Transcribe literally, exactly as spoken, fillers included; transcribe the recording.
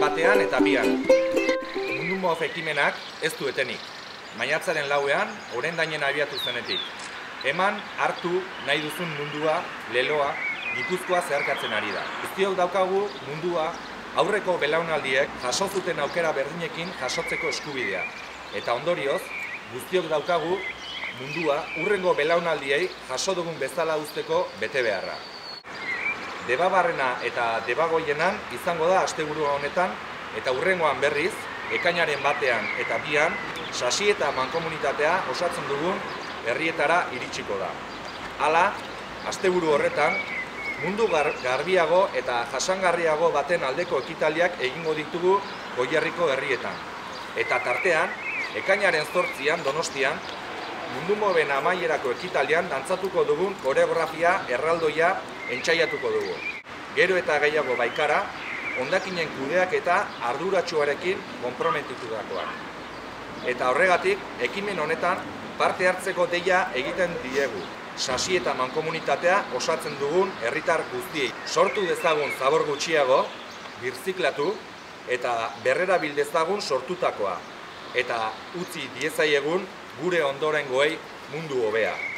batean eta bian. Mundu Move ekimenak ez du etenik. Maiatzaren lauean, Orendainen abiatu zenetik. Eman, hartu, nahi duzun mundua, leloa, Gipuzkoa zeharkatzen ari da. Guztiok daukagu mundua aurreko belaunaldiek jaso zuten aukera berdinekin jasotzeko eskubidea. Eta ondorioz, guztiok daukagu mundua urrengo belaunaldiei jaso dugun bezala uzteko bete beharra. Debabarrena eta debagoienan izango da asteburu honetan eta urrengoan berriz, ekainaren batean eta bian, sasi eta mankomunitatea osatzen dugun herrietara iritsiko da. Hala, asteburu horretan, mundu garbiago eta jasangarriago baten aldeko ekitaldiak egingo ditugu Goierriko herrietan. Eta tartean, ekainaren zortzian Donostian, Mundu Moveen amaierako ekitaldian dantzatuko dugun koreografia erraldoia entsaiatuko dugu. Gero eta gehiago baikara, hondakinen kudeak eta arduratsuarekin konprometitutakoak. Eta horregatik, ekimen honetan parte hartzeko deia egiten diegu. Sasi eta mankomunitatea osatzen dugun herritar guztiei. Sortu dezagun zabor gutxiago, birziklatu eta berrera bildezagun sortutakoa. Eta utzi diezaiegun gure ondorengoei mundu hobea.